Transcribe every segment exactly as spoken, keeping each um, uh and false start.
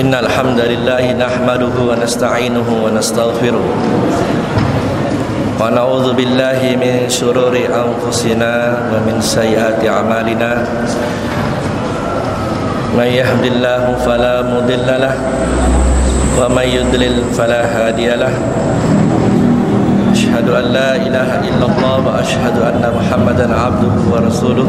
Innal hamdalillah nahmaduhu wa nasta'inuhu wa nastaghfiruh wa na'udzu billahi min shururi anfusina wa min sayyiati a'malina. May yahdihillahu fala mudilla lahu wa may yudlil fala hadiya lahu. Asyhadu an la ilaha illallah wa asyhadu anna Muhammadan abduhu wa rasuluh.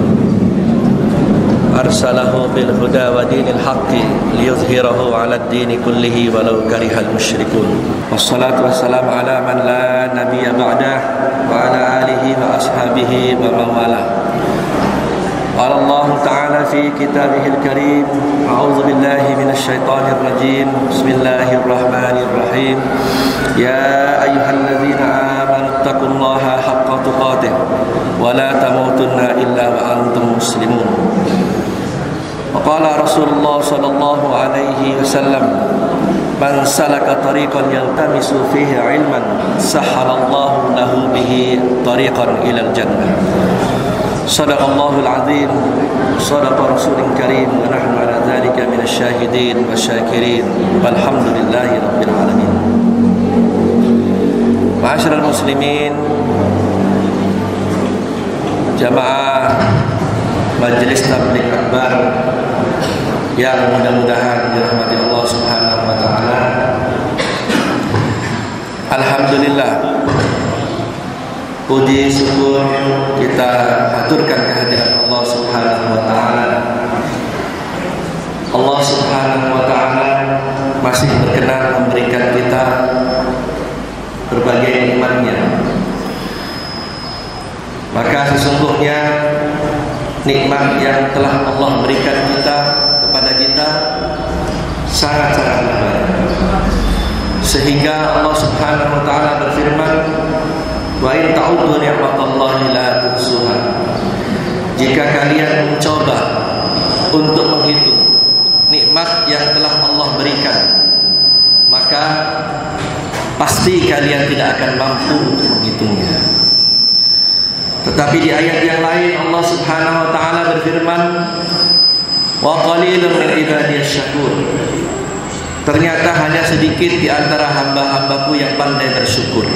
Arsalahu bil huda wa dinil haqqi liyuzhirahu 'ala ad-dini kullihi walau karihal musyrikun. Wassalatu wassalamu ala man la nabiyya ba'dah wa ala alihi wa ashabihi wa man wala. Qala Allah ta'ala fi kitabihil karim, a'udzu billahi minasy syaithanir rajim. Bismillahirrahmanirrahim. Ya ayyuhalladzina amanu taqullaha haqqa tuqatih wa la tamutunna illa wa antum muslimun. Qala Rasulullah sallallahu alaihi wasallam, man salaka tariqan yaltamisu fihi ilman sahhalallahu lahu bihi tariqan ilal jannah. Shadaqallahul azim, shadaqa rasulun karim, wa nahnu ala dzalika minasy syahidin wasyakirin, walhamdulillahi rabbil alamin. Ma'asyiral muslimin, jamaah Majelis Tabligh Akbar yang mudah-mudahan dirahmati Allah Subhanahu wa taala. Alhamdulillah, puji syukur kita haturkan kehadiran Allah Subhanahu wa taala. Allah Subhanahu wa taala masih berkenan memberikan kita berbagai nikmat-Nya. Maka sesungguhnya nikmat yang telah Allah berikan kita kepada kita sangat-sangat banyak, sehingga Allah Subhanahu wa taala berfirman, wa in ta'uddu ni'matallahi la tuhsuha. Jika kalian mencoba untuk menghitung nikmat yang telah Allah berikan, maka pasti kalian tidak akan mampu untuk menghitungnya. Tetapi di ayat yang lain Allah Subhanahu wa taala berfirman, wa qalilun min ibadiyasy syakur. Ternyata hanya sedikit di antara hamba-hambaku yang pandai bersyukur.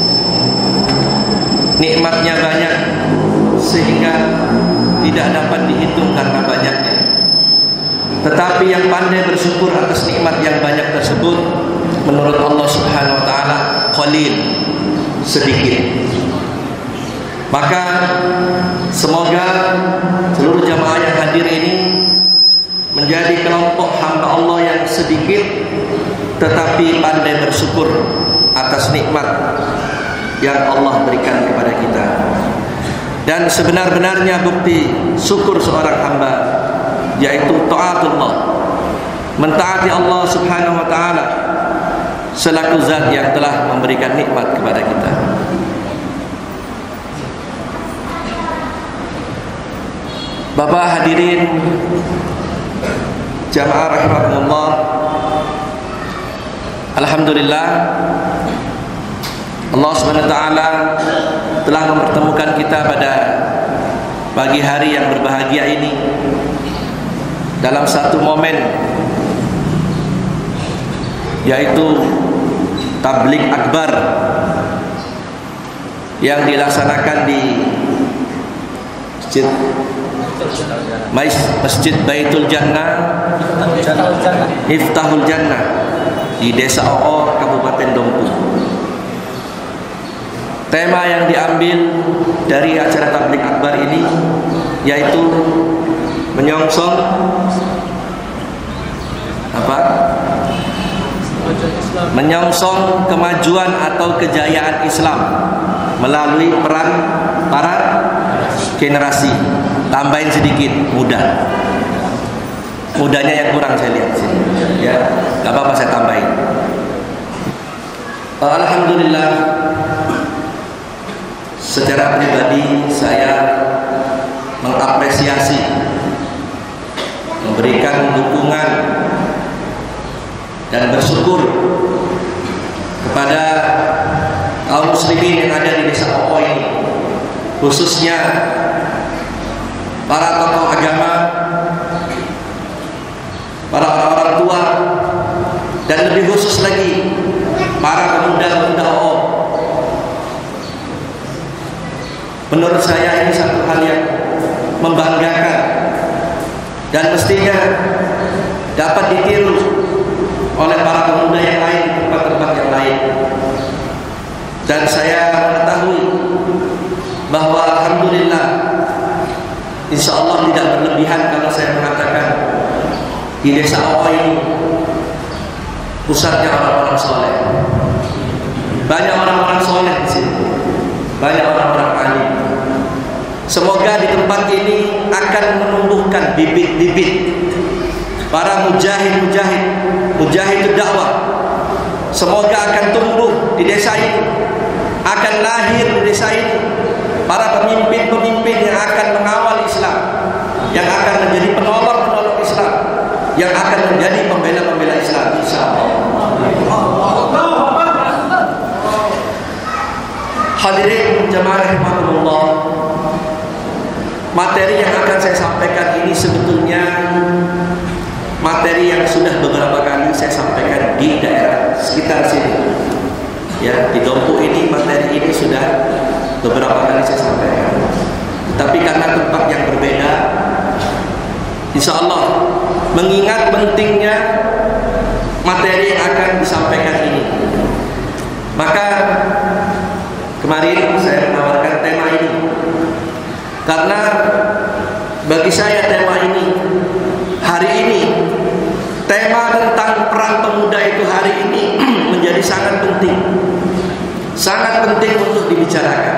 Nikmatnya banyak sehingga tidak dapat dihitung karena banyaknya. Tetapi yang pandai bersyukur atas nikmat yang banyak tersebut, menurut Allah Subhanahu wa taala, qalil, sedikit. Maka semoga seluruh jamaah yang hadir ini menjadi kelompok hamba Allah yang sedikit tetapi pandai bersyukur atas nikmat yang Allah berikan kepada kita. Dan sebenar-benarnya bukti syukur seorang hamba yaitu taatullah, mentaati Allah Subhanahu wa taala selaku zat yang telah memberikan nikmat kepada kita. Bapak hadirin jamaah rahimakumullah, alhamdulillah Allah Subhanahu wa taala telah mempertemukan kita pada pagi hari yang berbahagia ini dalam satu momen, yaitu tabligh akbar yang dilaksanakan di Masjid Masjid Baitul Jannah, Miftahul Jannah di Desa Oo, Kabupaten Dompu. Tema yang diambil dari acara tabligh akbar ini yaitu menyongsong apa? Menyongsong kemajuan atau kejayaan Islam melalui peran para generasi. Tambahin sedikit, muda. Mudanya yang kurang saya lihat sini. Ya, enggak apa-apa saya tambahin. Alhamdulillah, secara pribadi saya mengapresiasi, memberikan dukungan dan bersyukur kepada kaum muslimin yang ada di Desa Oo ini, khususnya para tokoh agama, para orang tua khusus lagi para pemuda-pemuda O O. Menurut saya ini satu hal yang membanggakan dan mestinya dapat ditiru oleh para pemuda yang lain di tempat-tempat yang lain. Dan saya mengetahui bahwa alhamdulillah, insya Allah tidak berlebihan kalau saya mengatakan di desa O O ini pusatnya orang-orang soleh. Banyak orang-orang soleh di sini, banyak orang-orang alim. Semoga di tempat ini akan menumbuhkan bibit-bibit para mujahid-mujahid, mujahid dakwah. Semoga akan tumbuh di desa ini, akan lahir di desa ini para pemimpin-pemimpin yang akan mengawal Islam, yang akan menjadi penolong-penolong Islam, yang akan menjadi pembela-pembela Islam, insyaallah. Hadirin jamaah rahimakumullah, materi yang akan saya sampaikan ini sebetulnya materi yang sudah beberapa kali saya sampaikan di daerah sekitar sini. Ya, di Dompu ini materi ini sudah beberapa kali saya sampaikan. Tapi karena tempat yang berbeda, insya Allah mengingat pentingnya materi yang akan disampaikan ini, maka kemarin saya menawarkan tema ini karena bagi saya tema ini hari ini, tema tentang peran pemuda itu hari ini menjadi sangat penting, sangat penting untuk dibicarakan.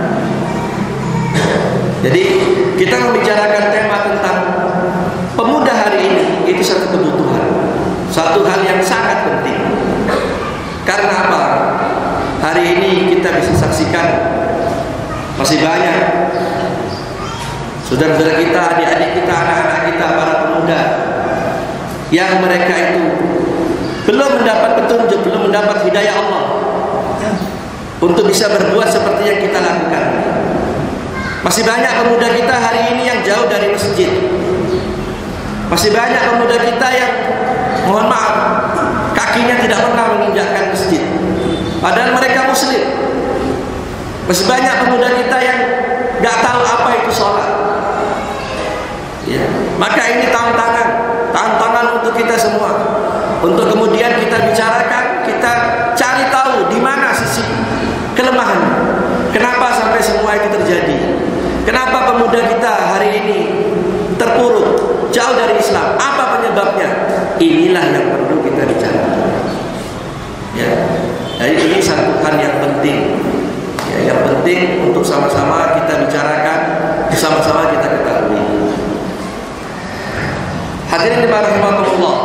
Jadi kita membicarakan tema tentang pemuda hari ini itu satu kebutuhan, satu hal yang sangat penting. Karena apa? Hari ini kita bisa saksikan masih banyak saudara-saudara kita, adik-adik kita, anak-anak kita, para pemuda yang mereka itu belum mendapat petunjuk, belum mendapat hidayah Allah untuk bisa berbuat seperti yang kita lakukan. Masih banyak pemuda kita hari ini yang jauh dari masjid. Masih banyak pemuda kita yang, mohon maaf, kakinya tidak pernah menginjakkan masjid, padahal mereka muslim. Masih banyak pemuda kita yang gak tahu apa itu sholat. Ya. Maka ini tantangan, tantangan untuk kita semua, untuk kemudian kita bicarakan, kita cari tahu di mana sisi kelemahan. Kenapa sampai semua itu terjadi? Kenapa pemuda kita hari ini terpuruk, jauh dari Islam? Apa penyebabnya? Inilah yang perlu kita bicarakan. Ya, jadi ini satu hal yang penting. Ya, yang penting untuk sama-sama kita bicarakan, sama-sama kita ketahui. Hadirin rahimakumullah,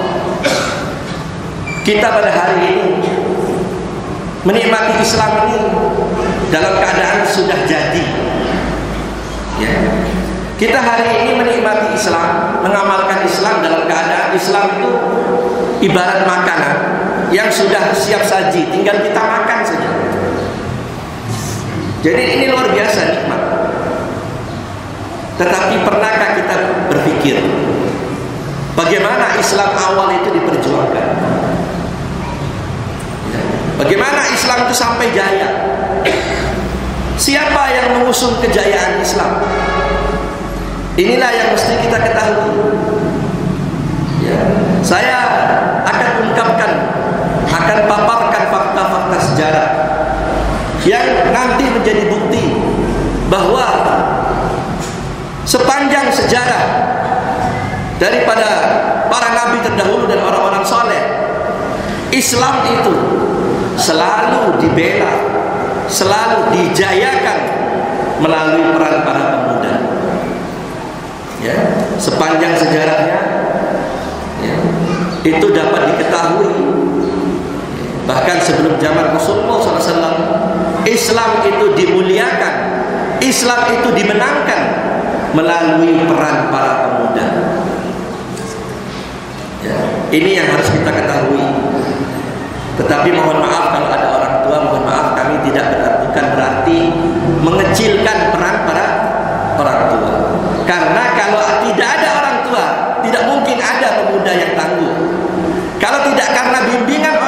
kita pada hari ini menikmati Islam ini dalam keadaan sudah jadi. Ya. Kita hari ini menikmati Islam, mengamalkan Islam dalam keadaan Islam itu ibarat makanan yang sudah siap saji, tinggal kita makan saja. Jadi ini luar biasa nikmat. Tetapi pernahkah kita berpikir bagaimana Islam awal itu diperjuangkan? Bagaimana Islam itu sampai jaya? Siapa yang mengusung kejayaan Islam? Inilah yang mesti kita ketahui. Ya. Saya akan ungkapkan, akan paparkan fakta-fakta sejarah yang nanti menjadi bukti bahwa sepanjang sejarah daripada para nabi terdahulu dan orang-orang soleh, Islam itu selalu dibela, selalu dijayakan melalui peran para pemuda. Ya, sepanjang sejarahnya, ya, itu dapat diketahui. Bahkan sebelum zaman Rasulullah shallallahu alaihi wasallam, Islam itu dimuliakan, Islam itu dimenangkan melalui peran para pemuda. Ya, ini yang harus kita ketahui. Tetapi mohon maaf kalau ada orang tua, mohon maaf kami tidak berarti, bukan berarti mengecilkan peran para orang tua. Karena kalau tidak ada orang tua, tidak mungkin ada pemuda yang tangguh. Kalau tidak karena bimbingan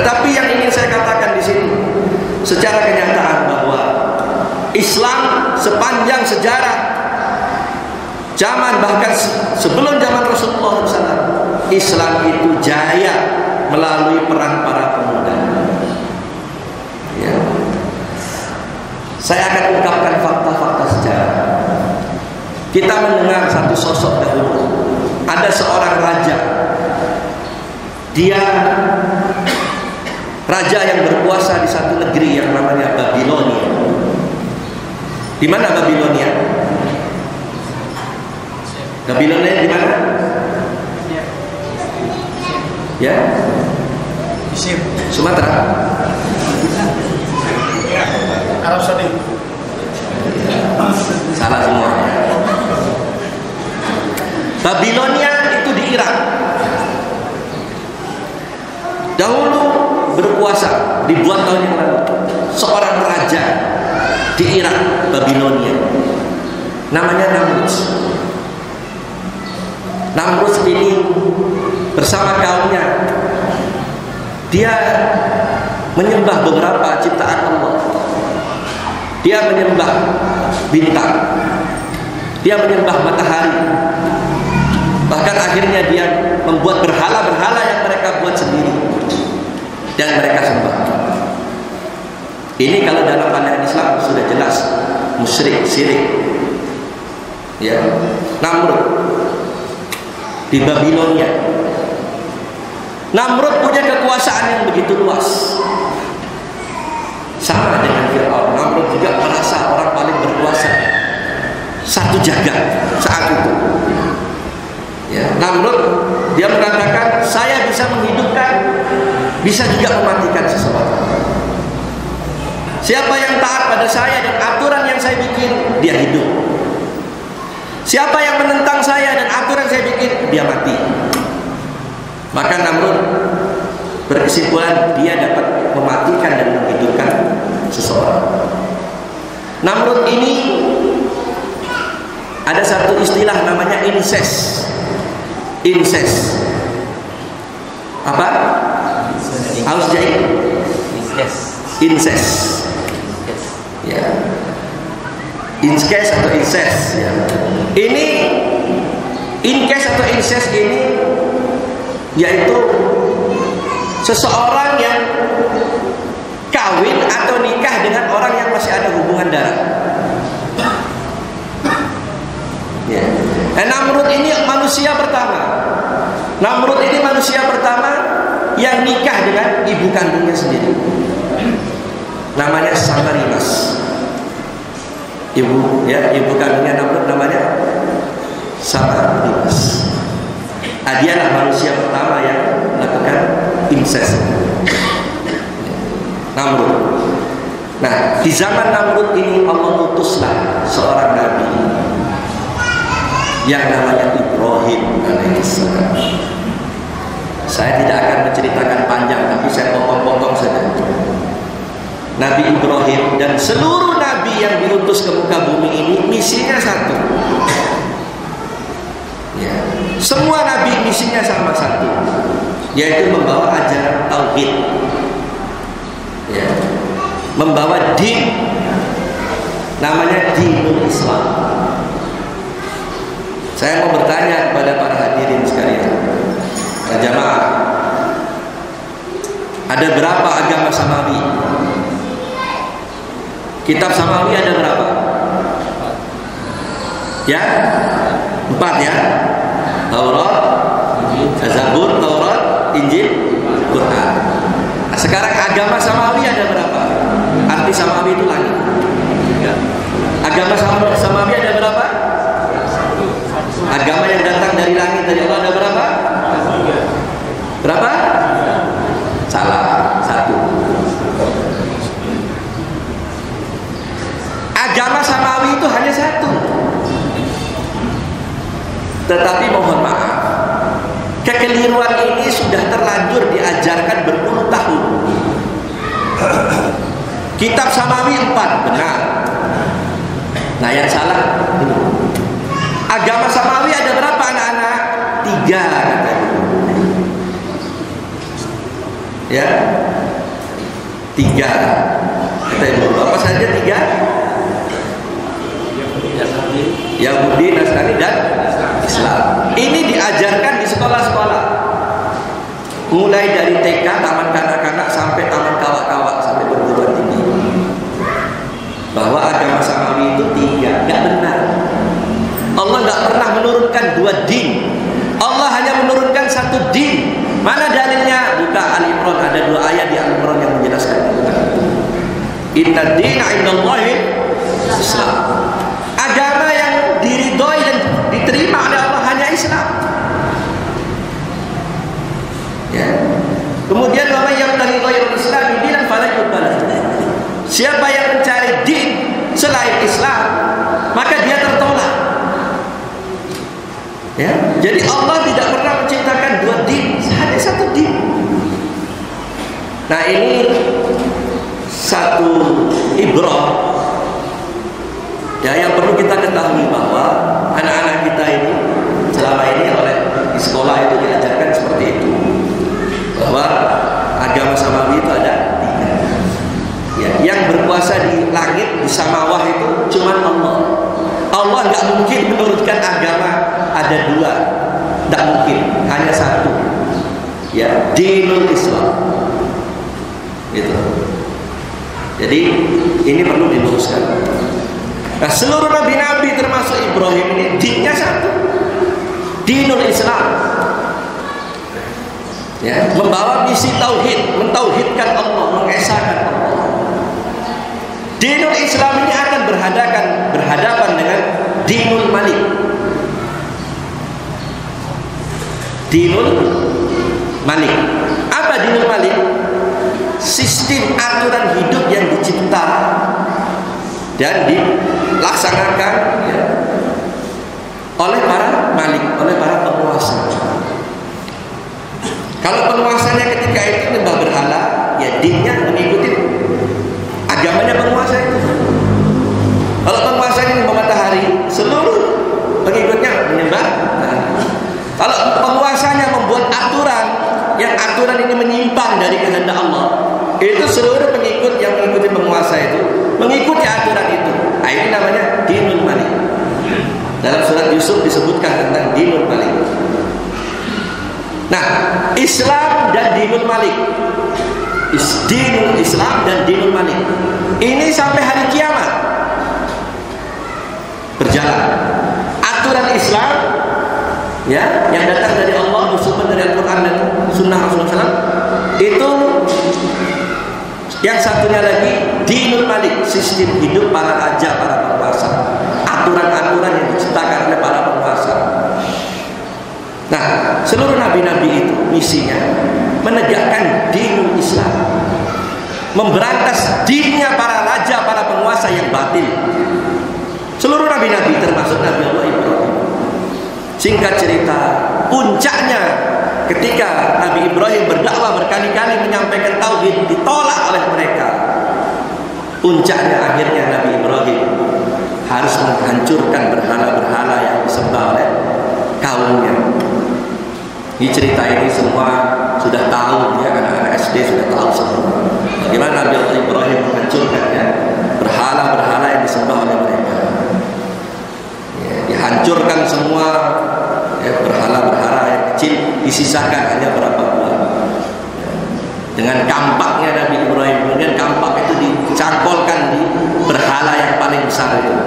Tetapi yang ingin saya katakan di sini secara kenyataan bahwa Islam sepanjang sejarah zaman, bahkan sebelum zaman Rasulullah shallallahu alaihi wasallam, Islam itu jaya melalui perang para pemuda. Ya. Saya akan ungkapkan fakta-fakta sejarah. Kita mendengar satu sosok dahulu. Ada seorang raja. Dia raja yang berkuasa di satu negeri yang namanya Babilonia. Di mana Babilonia? Babilonia di mana? Ya? Sumatera. Arab Saudi. Salah semua. Babilonia itu di Irak. Dahulu berkuasa, dibuat tahun yang lalu, seorang raja di Irak, Babilonia, namanya Namrud. Namrud ini bersama kaumnya, dia menyembah beberapa ciptaan Allah. Dia menyembah bintang, dia menyembah matahari, bahkan akhirnya dia membuat berhala-berhala yang mereka buat sendiri dan mereka sembah. Ini kalau dalam pandangan Islam sudah jelas musyrik, syirik. Ya, Namrud di Babilonia. Namrud punya kekuasaan yang begitu luas. Sama dengan Fir'aun, Namrud juga merasa orang paling berkuasa satu jagat saat itu. Ya, Namrud dia mengatakan saya bisa menghidupkan, bisa juga mematikan seseorang. Siapa yang taat pada saya dan aturan yang saya bikin, dia hidup. Siapa yang menentang saya dan aturan saya bikin, dia mati. Maka Namrud berkesimpulan dia dapat mematikan dan menghidupkan seseorang. Namrud ini ada satu istilah namanya incest. Incest. Apa? Haus jahit. Incest. Incest. Ya. Incest atau incest. Ya. Ini incest atau incest ini yaitu seseorang yang kawin atau nikah dengan orang yang masih ada hubungan darah. Ya. Nah, Namrud ini manusia pertama. Namrud ini manusia pertama yang nikah dengan ibu kandungnya sendiri. Namanya Samarinas. Ibu, ya, ibu kandungnya Namrud namanya Samarinas. Nah, dialah manusia pertama yang melakukan incest. Namrud. Nah, di zaman Namrud ini Allah utuslah seorang nabi yang namanya Ibrahim alaihissalam. Saya tidak akan menceritakan panjang, tapi saya potong-potong saja. Nabi Ibrahim dan seluruh nabi yang diutus ke muka bumi ini misinya satu. Ya. Semua nabi misinya sama satu, yaitu membawa ajaran tauhid. Ya. Membawa din, namanya dinul Islam. Saya mau bertanya kepada para hadirin sekalian, para jamaah, ada berapa agama samawi? Kitab samawi ada berapa? Ya, empat ya. Taurat, Zabur, Taurat, Injil, Quran. Nah, sekarang agama samawi ada berapa? Arti samawi itu langit. Agama samawi, samawi ada berapa? Agama yang datang dari langit dari Allah ada berapa? Berapa? Salah, satu. Agama samawi itu hanya satu. Tetapi mohon maaf, kekeliruan ini sudah terlanjur diajarkan berpuluh tahun. Kitab samawi empat, benar. Nah, yang salah ini. Agama samawi ada berapa anak-anak? Tiga katanya. Ya, Tiga. Kata Ibu, apa saja tiga? Yahudi, Nasrani, dan Islam. Ini diajarkan di sekolah-sekolah. Mulai dari T K, taman kanak-kanak, sampai taman kawak-kawak, sampai perguruan tinggi. Bahwa agama samawi itu tiga, nggak benar. Allah nggak pernah menurunkan dua din. Allah hanya menurunkan satu din. Mana dalilnya? Buka Al-Imran, ada dua ayat di Al-Imran yang menjelaskan itu. Inna dina indallahi Islam. Agama yang diridhoi dan diterima oleh Allah hanya Islam. Ya. Kemudian wa may yabtaghi ghairal Islam dinan fala yuqbal. Siapa yang mencari din selain Islam, maka dia tertolak. Ya. Jadi Allah tidak pernah menciptakan dua din, hanya satu din. Nah, ini satu ibrah ya yang perlu kita ketahui, bahwa anak-anak kita ini selama ini oleh di sekolah itu diajarkan seperti itu, bahwa agama samawi itu ada tiga. Ya, yang berkuasa di langit, di samawah itu cuma Allah. Allah nggak mungkin menurunkan agama ada dua, nggak mungkin, hanya satu. Ya, dinul Islam. Gitu. Jadi ini perlu diluruskan. Nah, seluruh nabi-nabi termasuk Ibrahim ini dinnya satu, dinul Islam. Ya, membawa misi tauhid, mentauhidkan Allah, mengesahkan Allah. Dinul Islam ini akan berhadapan berhadapan dengan dinul Malik. Dinul Malik. Apa dinul Malik? Sistem aturan hidup yang dicipta dan dilaksanakan ya, oleh para malik, oleh para penguasa. Kalau penguasanya ketika itu menyembah berhala, ya dinnya mengikuti agamanya penguasa itu. Kalau penguasanya menyembah matahari, seluruh pengikutnya menyembah. Nah, kalau penguasanya membuat aturan yang aturan ini menyimpang dari kehendak Allah, itu seluruh pengikut yang mengikuti penguasa itu mengikuti aturan itu. Nah, ini namanya dinul Malik. Dalam surat Yusuf disebutkan tentang dinul Malik. Nah, Islam dan dinul Malik, dinul Islam dan dinul Malik, ini sampai hari kiamat berjalan. Aturan Islam ya yang datang dari Allah, bersumber dari Al-Quran dan Sunnah Rasulullah shallallahu alaihi wasallam, itu yang satunya lagi dinul Malik, sistem hidup para raja, para penguasa, aturan-aturan yang diciptakan oleh para penguasa. Nah, seluruh nabi-nabi itu misinya menegakkan dinul Islam, memberantas dinnya para raja, para penguasa yang batil. Seluruh nabi-nabi termasuk Nabi Allah Ibrahim. Singkat cerita, puncaknya ketika Nabi Ibrahim berdakwah berkali-kali menyampaikan tauhid, ditolak oleh mereka. Puncaknya akhirnya Nabi Ibrahim harus menghancurkan berhala-berhala yang disembah oleh kaumnya. Ini cerita ini semua sudah tahu ya, anak-anak S D sudah tahu semua. Bagaimana Nabi Ibrahim menghancurkan ya, berhala-berhala yang disembah oleh mereka. Ya, dihancurkan semua ya, berhala-berhala yang kecil, disisakan hanya berapa buah. Ya, dengan kampaknya Nabi Ibrahim, kemudian kampak itu dicangkolkan di berhala yang paling besar itu.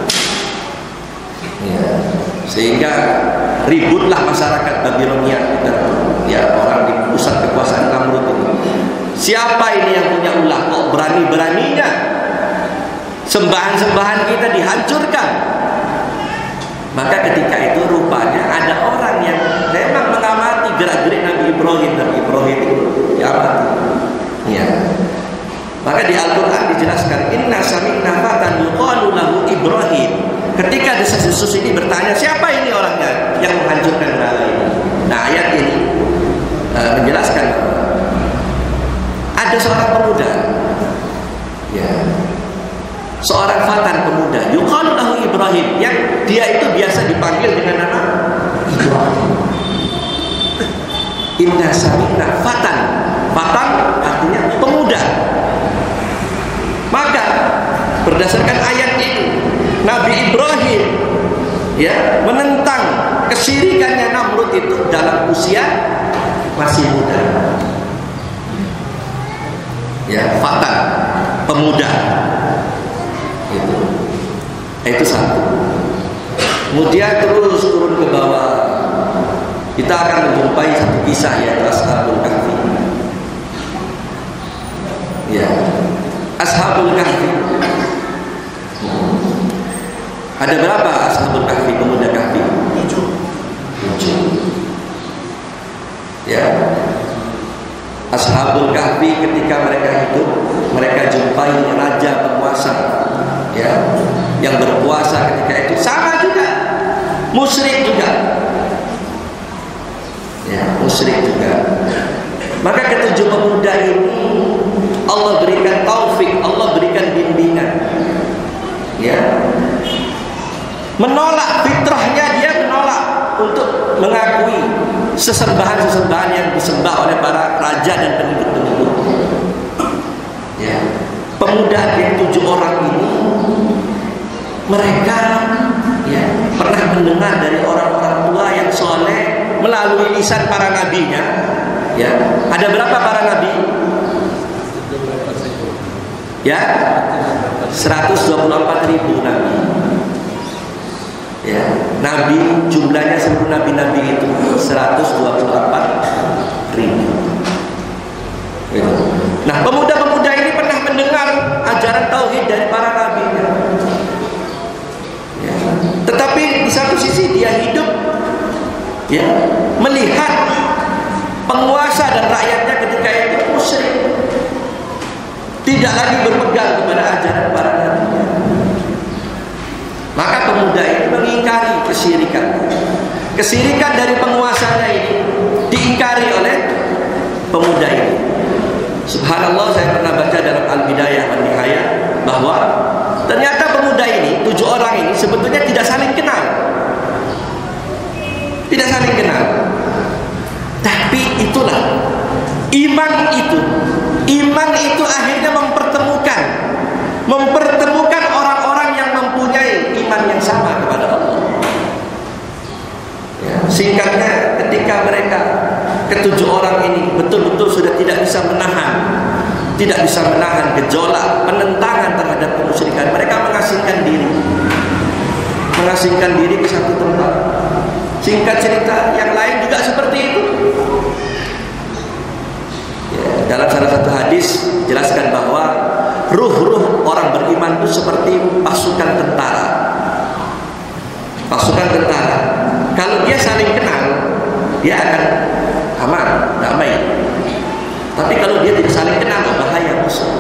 Ya, sehingga ributlah masyarakat Babilonia, ya, orang di pusat kekuasaan Namrud ini. Siapa ini yang punya ulah? Kok berani-beraninya sembahan-sembahan kita dihancurkan? Maka ketika itu rupanya ada orang yang memang mengamati gerak-gerik Nabi Ibrahim, dan Ibrahim itu diamati. Ya. Maka di Al-Quran dijelaskan, Inna sami'na fatan yuqalu lahu Ibrahim. Ketika desas-desus ini bertanya, siapa ini orangnya yang menghancurkan berhala ini? Nah, ayat ini uh, menjelaskan ada seorang pemuda, ya, seorang fatan pemuda, yuqalu lahu Ibrahim, yang dia itu biasa dipanggil dengan nama Ibrahim. Inna sami'na fatan, fatan artinya pemuda. Berdasarkan ayat ini, Nabi Ibrahim ya menentang kesyirikannya Namrud itu dalam usia masih muda. Ya, fatan, pemuda. Itu. Itu satu. Kemudian terus turun ke bawah. Kita akan menjumpai satu kisah yaitu Ashabul Kahfi. Ya. Ashabul Kahfi. Ada berapa Ashabul Kahfi, pemuda Kahfi? Tujuh. Tujuh. Ya. Ashabul Kahfi ketika mereka hidup, mereka jumpai raja penguasa, ya, yang berkuasa ketika itu sama juga, musyrik juga, ya, musyrik juga. Maka ketujuh pemuda ini Allah berikan taufik, Allah berikan bimbingan, ya, menolak fitrahnya, dia menolak untuk mengakui sesembahan-sesembahan yang disembah oleh para raja dan penduduk-penduduk. Ya. Pemuda yang tujuh orang ini, mereka ya pernah mendengar dari orang-orang tua yang soleh melalui lisan para nabinya. Ya, ada berapa para nabi? Ya, seratus dua puluh empat ribu nabi. Ya, nabi jumlahnya seluruh nabi-nabi itu seratus dua puluh empat ribu. Gitu. Nah, pemuda-pemuda ini pernah mendengar ajaran tauhid dari para nabi. Ya. Tetapi di satu sisi dia hidup, ya, melihat penguasa dan rakyatnya ketika itu musyrik, tidak lagi berpegang kepada ajaran para nabi. Maka pemuda ini mengingkari kesyirikan. Kesyirikan dari penguasanya ini diingkari oleh pemuda ini. Subhanallah, saya pernah baca dalam Al-Bidayah wan Nihayah bahwa ternyata pemuda ini, tujuh orang ini sebetulnya tidak saling kenal. Tidak saling kenal. Tapi itulah iman itu. Iman itu akhirnya mempertemukan mempertemukan orang-orang yang mempunyai iman yang sama kepada Allah. Ya, singkatnya, ketika mereka ketujuh orang ini betul-betul sudah tidak bisa menahan, tidak bisa menahan gejolak penentangan terhadap kemusyrikan, mereka mengasingkan diri, mengasingkan diri ke satu tempat. Singkat cerita, yang lain juga seperti itu. Ya, dalam salah satu hadis jelaskan bahwa ruh-ruh orang beriman itu seperti pasukan tentara. Pasukan tentara, kalau dia saling kenal, dia akan aman, damai. Tapi kalau dia tidak saling kenal, bahaya musuh.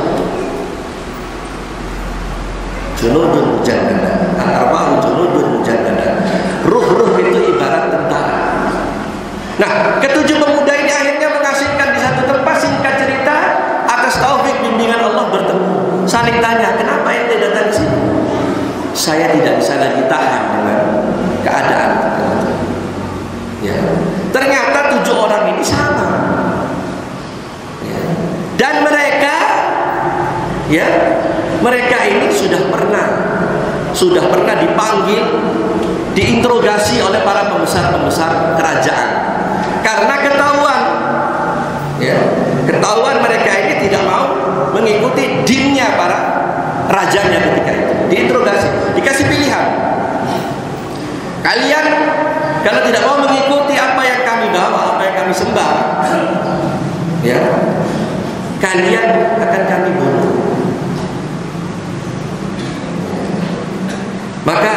Junudun mujannada, al-arwahu junudun mujannada. Ruh-ruh itu ibarat tentara. Nah, ketujuh pemuda ini akhirnya mengasingkan di satu tempat. Singkat cerita, atas taufik bimbingan Allah bertemu, saling tanya, kenapa ente datang ke sini? Saya tidak bisa lagi tahan dengan keadaan. Ya. Ternyata tujuh orang ini sama. Ya. Dan mereka, ya, mereka ini sudah pernah, sudah pernah dipanggil, diinterogasi oleh para pembesar-pembesar kerajaan. Karena ketahuan, ya, ketahuan mereka ini tidak mau mengikuti dinnya para rajanya ketika itu. Diinterogasi, dikasih pilihan. Kalian kalau tidak mau mengikuti apa yang kami bawa, apa yang kami sembah, ya, kalian akan kami bunuh. Maka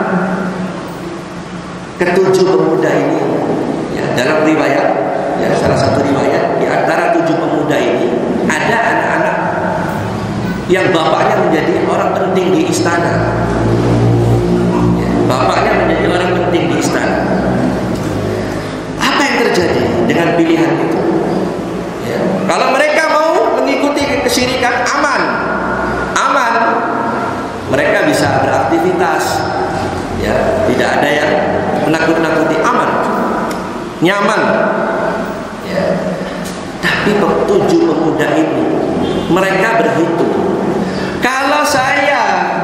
ketujuh pemuda ini, ya, dalam riwayat, ya, salah satu riwayat, di antara tujuh pemuda ini ada anak-anak yang bapaknya menjadi orang penting di istana. Ya, bapaknya menjadi orang penting di istana. Apa yang terjadi dengan pilihan itu? Ya, kalau mereka mau mengikuti kesyirikan, aman, aman, mereka bisa beraktivitas, ya, tidak ada yang menakut-nakuti, aman, nyaman. Ya. Tapi tujuh pemuda ini, mereka berhitung, kalau saya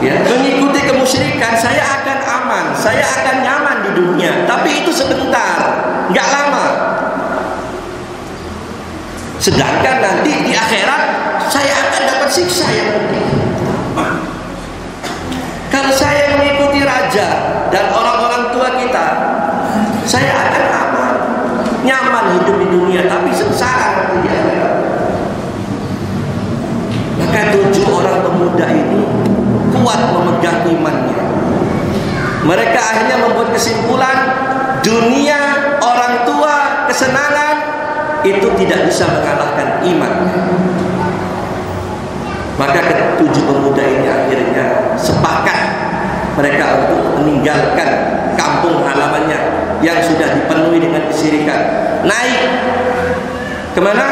ya, mengikuti kemusyrikan, saya akan aman, saya akan nyaman di dunia. Tapi itu sebentar, nggak lama. Sedangkan nanti di akhirat saya akan dapat siksa yang pedih. Kalau saya mengikuti raja dan orang-orang tua kita, saya akan aman, nyaman hidup di dunia, tapi sengsara nanti di akhirat. Maka tujuh orang pemuda ini kuat memegang imannya. Mereka akhirnya membuat kesimpulan, dunia, orang tua, kesenangan itu tidak bisa mengalahkan iman. Maka ketujuh pemuda ini akhirnya sepakat mereka untuk meninggalkan kampung halamannya yang sudah dipenuhi dengan kesyirikan. Naik kemana?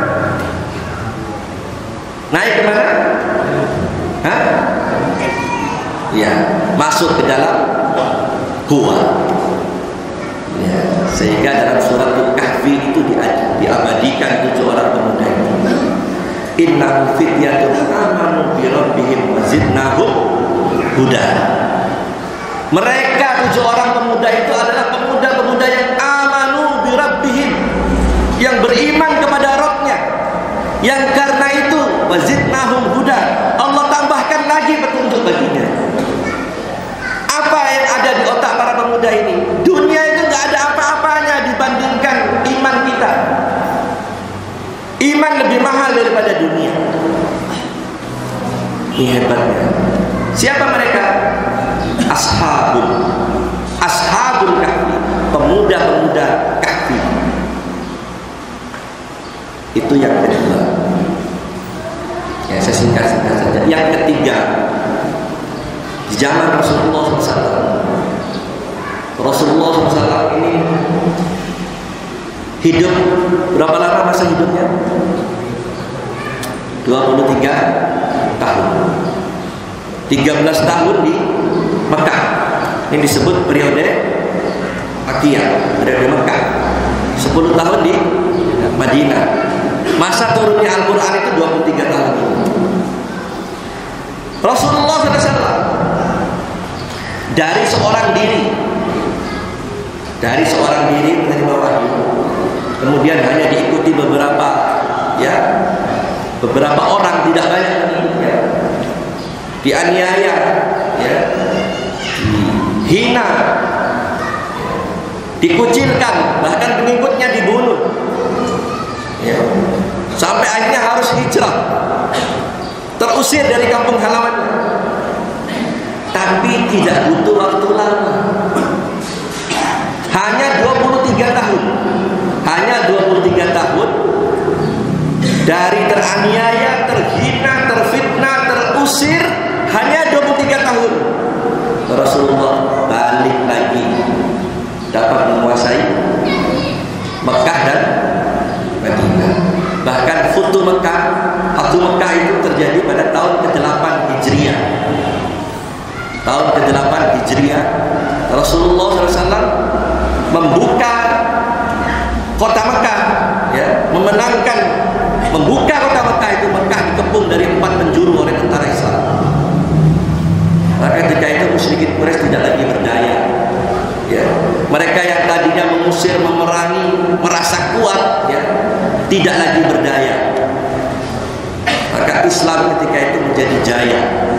Naik kemana? Hah? Ya, masuk ke dalam gua. Ya, sehingga dalam surat Al-Kahfi itu diabadikan tujuh orang pemuda itu. Innahum fityatun amanu bi rabbihim wa zidnahum huda. Mereka tujuh orang pemuda itu adalah pemuda-pemuda yang amanu bi rabbihim, yang beriman kepada Rabb-nya. Yang karena itu wa zidnahum huda, Allah tambahkan lagi petunjuk baginya. Apa yang ada di otak para pemuda ini? Dunia itu nggak ada apa-apanya dibandingkan iman kita. Iman lebih mahal daripada dunia. Ini hebatnya. Siapa mereka? Ashabul Ashabul Kahfi, pemuda-pemuda Kahfi. Itu yang kedua. Ya, saya singkat-singkat saja. Yang ketiga, di zaman Rasulullah shallallahu alaihi wasallam, Rasulullah shallallahu alaihi wasallam ini hidup berapa lama masa hidupnya? dua puluh tiga tahun. tiga belas tahun di Mekah. Ini disebut periode Makkiyah, periode Mekah. sepuluh tahun di Madinah. Masa turunnya Al-Quran itu dua puluh tiga tahun. Rasulullah shallallahu alaihi wasallam dari seorang diri dari seorang diri menerima wahyu, kemudian hanya diikuti beberapa ya beberapa orang, tidak banyak ya, dianiaya ya, dihina, dikucilkan, bahkan pengikutnya dibunuh ya, sampai akhirnya harus hijrah, terusir dari kampung halamannya. Tapi tidak butuh waktu lama, hanya dua puluh tiga tahun, hanya dua puluh tiga tahun dari teraniaya, terhina, terfitnah, terusir, hanya dua puluh tiga tahun Rasulullah balik lagi, dapat menguasai Mekah dan Madinah. Bahkan Futuh Mekah, Futuh Mekah itu terjadi pada tahun kedelapan Hijriah. Tahun kedelapan Hijriah, Rasulullah shallallahu alaihi wasallam membuka kota Mekah, ya, memenangkan, membuka kota Mekah itu. Mekah dikepung dari empat penjuru oleh tentara Islam. Maka ketika itu musyrikin Quraisy tidak lagi berdaya. Ya, mereka yang tadinya mengusir, memerangi, merasa kuat, ya, tidak lagi berdaya. Maka Islam ketika itu menjadi jaya.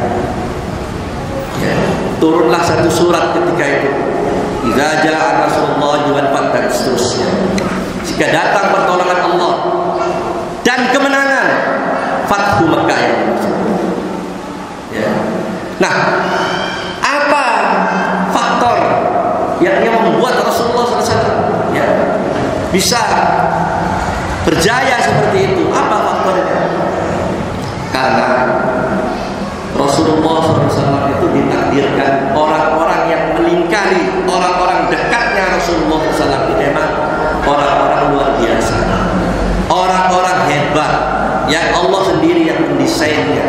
Ya, turunlah satu surat ketika itu. Idza jaa nasrullahi wal fath, dan seterusnya. Jika datang pertolongan Allah dan kemenangan, Fathu Mekah yang dimaksud. Ya. Nah, apa faktor yang yang membuat Rasulullah shallallahu alaihi wasallam ya bisa berjaya seperti itu? Apa faktornya? Karena Rasulullah shallallahu alaihi wasallam itu ditakdirkan orang-orang yang melingkari, orang-orang dekatnya Rasulullah shallallahu alaihi wasallam itu memang orang-orang luar biasa, orang-orang hebat yang Allah sendiri yang mendesainnya.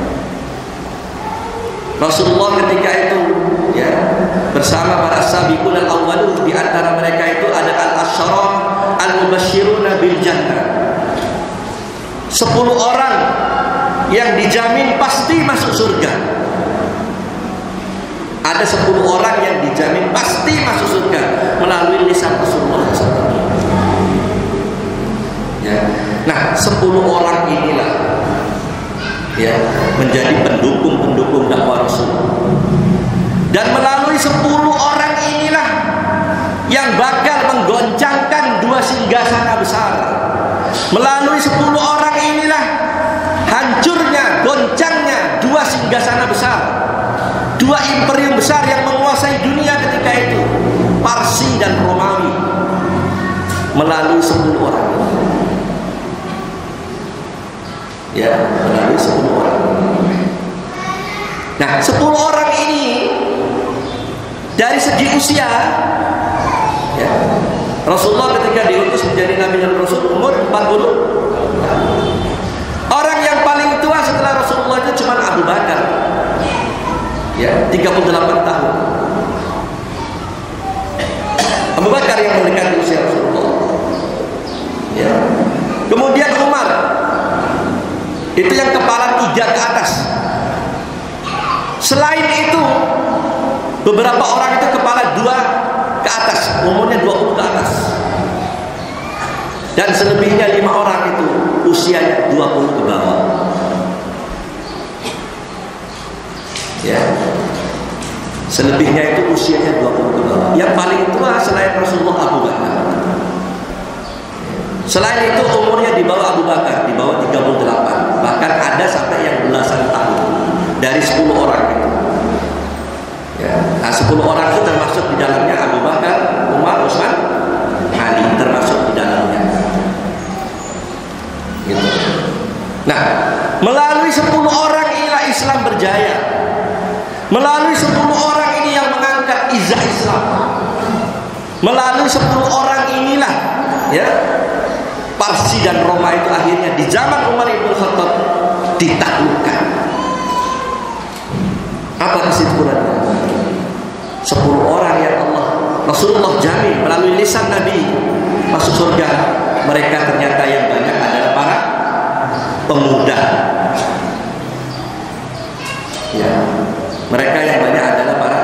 Rasulullah ketika itu ya bersama para sabiqun al-awwalun, di antara mereka itu ada al-asyarah al-mubasysyiruna bil jannah, sepuluh orang yang dijamin pasti masuk surga. Ada sepuluh orang yang dijamin pasti masuk surga melalui lisan Rasulullah shallallahu alaihi wasallam. Ya. Nah, sepuluh orang inilah ya menjadi pendukung-pendukung dakwah Rasul. Dan melalui sepuluh orang inilah yang bakal menggoncangkan dua singgasana besar. Melalui sepuluh orang inilah hancurnya, goncangnya dua singgasana besar, dua imperium besar yang menguasai dunia ketika itu, Parsi dan Romawi. Melalui sepuluh orang ini. Ya, melalui sepuluh orang. Nah, sepuluh orang ini dari segi usia, ya, Rasulullah ketika diutus menjadi Nabi dan Rasul umur empat puluh. Orang yang paling tua setelah Rasulullah itu cuma Abu Bakar, ya, tiga puluh delapan tahun. Abu Bakar yang mendekati usia Rasulullah. Ya. Kemudian Umar, itu yang kepala tiga ke atas. Selain itu, beberapa orang itu kepala dua ke atas, umurnya dua puluh ke atas. Dan selebihnya lima orang itu usianya dua puluh ke bawah. Ya. Selebihnya itu usianya dua puluh ke bawah. Yang paling tua selain Rasulullah Abu Bakar. Selain itu umurnya di bawah Abu Bakar, di bawah tiga puluh delapan. Bahkan ada sampai yang belasan tahun dari sepuluh orang itu. Ya. Nah, sepuluh orang itu termasuk di dalamnya Abu Bakar, Umar, Utsman, Ali, termasuk di dalamnya. Gitu. Nah, melalui sepuluh orang inilah Islam berjaya. Melalui sepuluh orang ini yang mengangkat izah Islam. Melalui sepuluh orang inilah, ya, Parsi dan Roma itu akhirnya di zaman Umar ibn Khattab ditaklukkan. Apa kesimpulannya? Sepuluh orang yang Allah Rasulullah jamin melalui lisan Nabi masuk surga. Mereka ternyata yang banyak adalah para pemuda. Ya, mereka yang banyak adalah para.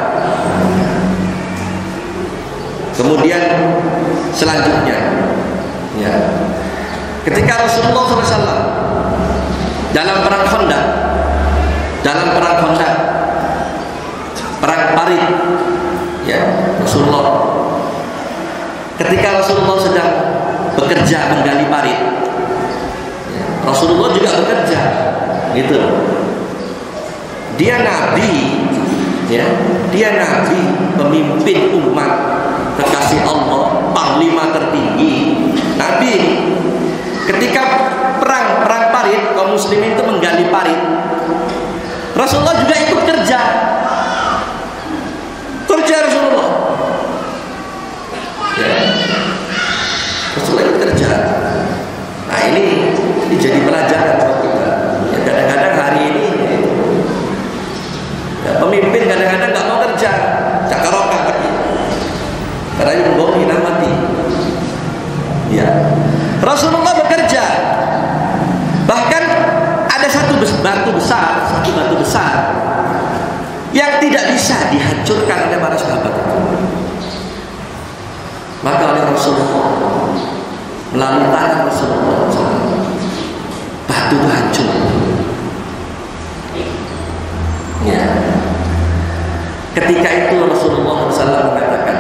Kemudian selanjutnya, ya, ketika Rasulullah shallallahu alaihi wasallam dalam perang Khandaq, dalam perang Khandaq, perang Parit, ya, Rasulullah, ketika Rasulullah sedang bekerja menggali parit, ya, Rasulullah juga bekerja, gitu. Dia Nabi, ya, dia Nabi, pemimpin umat, kekasih Allah, panglima tertinggi, Nabi. Ketika perang perang parit, kaum muslimin itu menggali parit, Rasulullah juga ikut kerja, kerja Rasulullah. Ya. Rasulullah ikut kerja. Nah, ini ini jadi pelajaran buat kita. Ya, kadang-kadang hari ini, ya, pemimpin kadang-kadang nggak mau kerja, cakaroka pergi, karena ini membohongi mati. Ya, Rasulullah bekerja. Bahkan ada satu batu besar, satu batu besar yang tidak bisa dihancurkan oleh para sahabat itu. Maka oleh Rasulullah, melalui tangan Rasulullah, batu itu hancur. Ya. Ketika itu Rasulullah shallallahu alaihi wasallam mengatakan,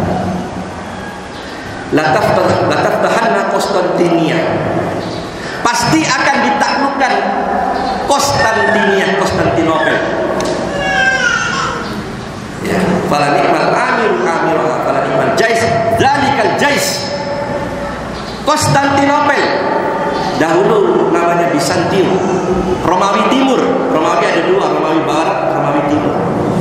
"Lataftahanna Konstantinia." Pasti akan ditaklukkan Konstantinia, Konstantinopel. Ya, fala ni'mal amir amirah, fala ni'mal jais, dzalikal jais. Konstantinopel dahulu namanya Bizantium, Romawi Timur. Romawi ada dua, Romawi Barat, Romawi Timur.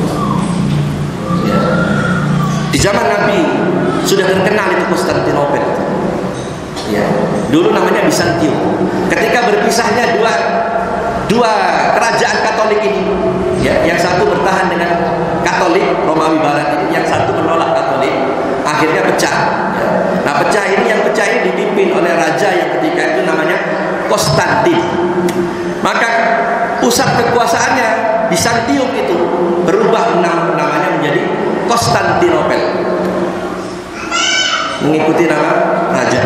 Ya. Di zaman Nabi sudah terkenal itu Konstantinopel. Ya, dulu namanya Bizantium. Ketika berpisahnya dua dua kerajaan Katolik ini, ya, yang satu bertahan dengan Katolik Romawi Barat ini, yang satu menolak Katolik, akhirnya pecah. Ya. Nah, pecah ini yang pecah ini dipimpin oleh raja yang ketika itu namanya Konstantin. Maka pusat kekuasaannya Bizantium itu berubah nama, namanya Konstantinopel, mengikuti nama raja.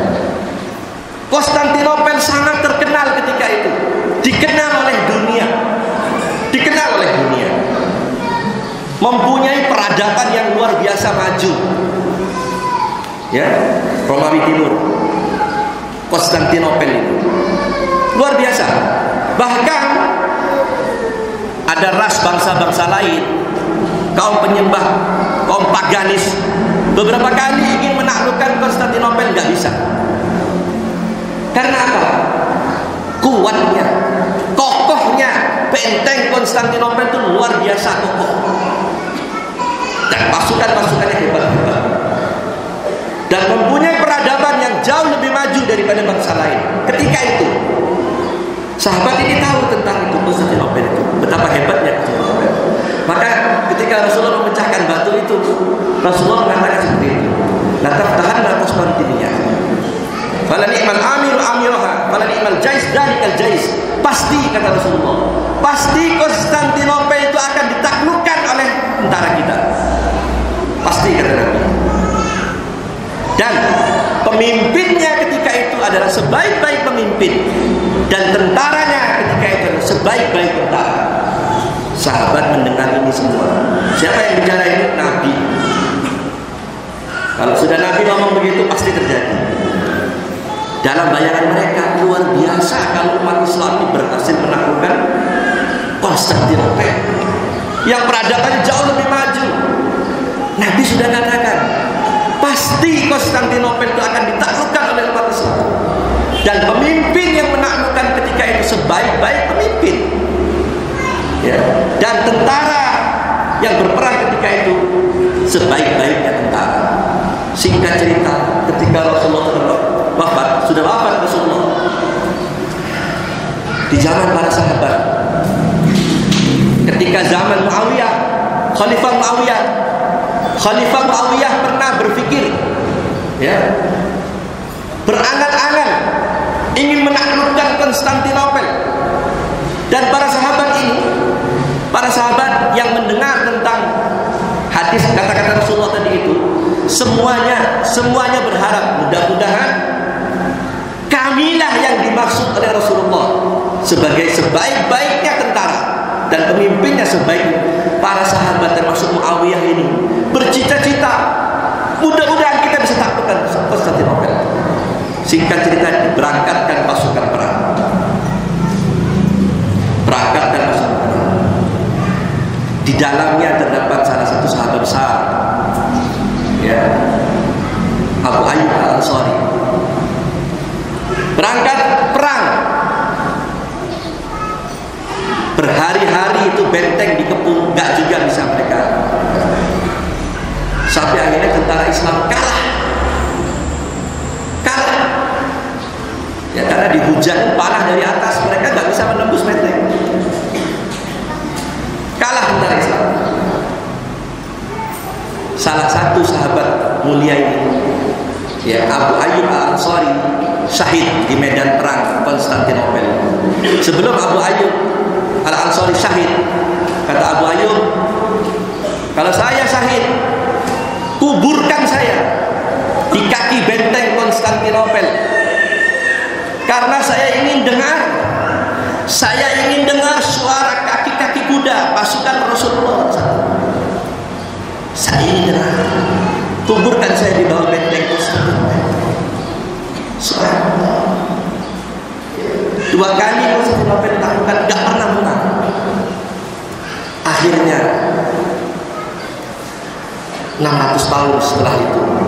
Konstantinopel sangat terkenal ketika itu, dikenal oleh dunia, dikenal oleh dunia, mempunyai peradaban yang luar biasa maju. Ya, Romawi Timur, Konstantinopel itu luar biasa. Bahkan ada ras bangsa-bangsa lain, kaum penyembah, kaum paganis, beberapa kali ingin menaklukkan Konstantinopel, nggak bisa. Karena apa? Kuatnya, kokohnya benteng Konstantinopel itu luar biasa kokoh, dan pasukan-pasukannya hebat-hebat, dan mempunyai peradaban yang jauh lebih maju daripada bangsa lain. Ketika itu sahabat ini tahu tentang itu Konstantinopel itu, betapa hebatnya Konstantinopel. Maka ketika Rasulullah memecahkan batu itu, Rasulullah mengatakan seperti itu, la taftahanna Konstantinia, fala ni'mal amiru amiruha, fala ni'mal jais dalikal jais. Pasti, kata Rasulullah, pasti Konstantinopel itu akan ditaklukkan oleh tentara kita. Pasti, kata Nabi. Dan pemimpinnya ketika itu adalah sebaik-baik pemimpin, dan tentaranya ketika itu adalah sebaik-baik tentara. Sahabat mendengar ini semua. Siapa yang bicara ini? Nabi. Kalau sudah Nabi ngomong begitu, pasti terjadi. Dalam bayangan mereka luar biasa kalau umat Islam ini berhasil menaklukkan Konstantinopel yang peradabannya jauh lebih maju. Nabi sudah katakan, pasti Konstantinopel itu akan ditaklukkan oleh umat Islam, dan pemimpin yang menaklukkan ketika itu sebaik-baik pemimpin, ya, dan tentara yang berperang ketika itu sebaik-baiknya tentara. Singkat cerita, ketika Rasulullah wafat, sudah wafat Rasulullah, di zaman para sahabat, ketika zaman Muawiyah, Khalifah Muawiyah, Khalifah Muawiyah pernah berpikir, ya, berangan-angan ingin menaklukkan Konstantinopel. Dan para sahabat ini, para sahabat yang mendengar tentang hadis kata-kata Rasulullah tadi itu, semuanya semuanya berharap mudah-mudahan kamilah yang dimaksud oleh Rasulullah sebagai sebaik-baiknya tentara dan pemimpinnya sebaik. Para sahabat termasuk Muawiyah ini bercita-cita, mudah-mudahan kita bisa taklukkan Konstantinopel. Singkat cerita, berangkatkan pasukan perang, berangkatkan pasukan perang. Di dalamnya terdapat salah satu sahabat besar, ya, Abu Ayyub Al-Ansari. Berangkat perang, berhari-hari itu benteng dikepung, nggak juga bisa mereka. Sampai akhirnya tentara Islam kalah, kalah. Ya, karena dihujani panah dari atas, mereka nggak bisa menembus benteng. Kalah tentara Islam. Salah satu sahabat mulia ini, ya, Abu Ayyub Al-Ansari, syahid di medan perang Konstantinopel. Sebelum Abu Ayyub Al-Ansari syahid, kata Abu Ayyub, kalau saya syahid, kuburkan saya di kaki benteng Konstantinopel, karena saya ingin dengar, saya ingin dengar suara kaki-kaki kuda pasukan Rasulullah. Saya ingin dengar, kuburkan saya di bawah benteng Konstantinopel. Subhanallah. Dua kali Konstantinopel ditaklukkan, gak pernah menang. Akhirnya enam ratus tahun setelah itu,